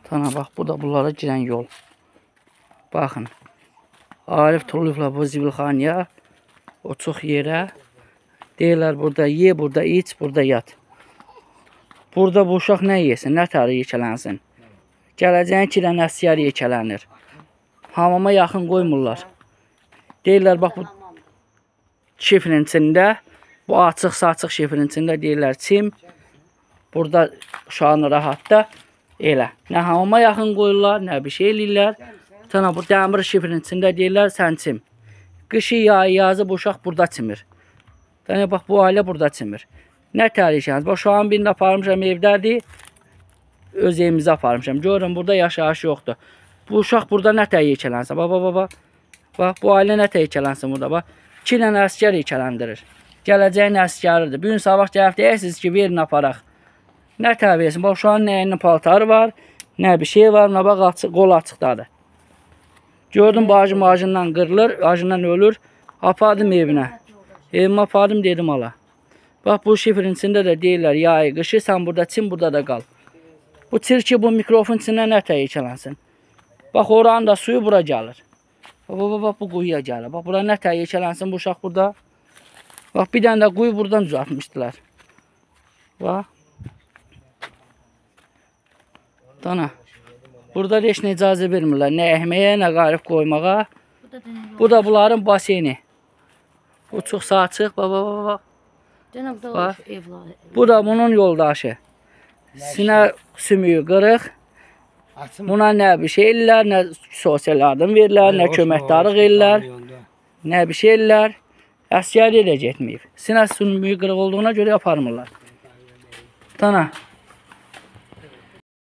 Tana bax, bu da bunlara girən yol. Baxın. Arif tuluyublar bu zibilxanaya. O çox yerə. Deyirlər burada ye, burada iç, burada yat. Burada bu uşaq nə yesin, nə tarı yekələnsin. Gələcəyin 2 dənə əsgər yekələnir. Hamama yaxın qoymurlar. Deyirlər bax bu şifrin içində, bu açıq-saçıq şifrin içində deyirlər çim. Burada uşağını rahatda elə. Nə hamama yaxın qoyurlar, nə bir şey eləyirlər. Tana bu dəmir şifrin içində deyirlər sən çim. Qışı, yazı bu uşaq burada çimir. Tana bax bu ailə burada çimir. Nə tərişəniz? Bax uşağın birini aparmışam evdədir. Öz evimizə aparmışam. Görün burada yaşayış yoxdur. Bu uşaq burada nə tər yekələnsin? Bax bu ailə nə tər yekələnsin burada? Bax 2 dənə əsgər yekələndirir. Gələcəyin əsgəridir. Bugün sabah gəlib deyirsiniz ki, verin aparaq. Nə tər versin? Bax uşağın nəyinin paltarı var, nə bir şey var, nə bax qol açıqdadır. Gördüm bacım acından qırılır, acından ölür. Apardım evinə. Evimə apardım dedim ala. Bax bu şifrin içində də deyirlər yayı qışı sən burada çim, burada da qal. Bu çirki bu mikrofon içində nə tər yekələnsin? Bax oranın da suyu bura gəlir. Bax bu quyuya gəlir. Bax bura nə tər yekələnsin bu uşaq burada. Bax bir dənə də quyu buradan düzəltmişdilər. Bax. Dana. Burada heç nə icazə vermirlər. Nə əhməyə, nə qarif qoymağa. Bu da bunların baseni. Bu çox saçıq. Bax. Bax. Bu da bunun yoldaşı. Sinə sümüyü qırıq. Buna nə bir şey ellər, nə sosial yardım verirlər, nə köməkdarlıq ellər, nə bir şey ellər. Əsgəri də getməyib. Sinə sümüyü qırıq olduğuna görə aparmırlar. Dana.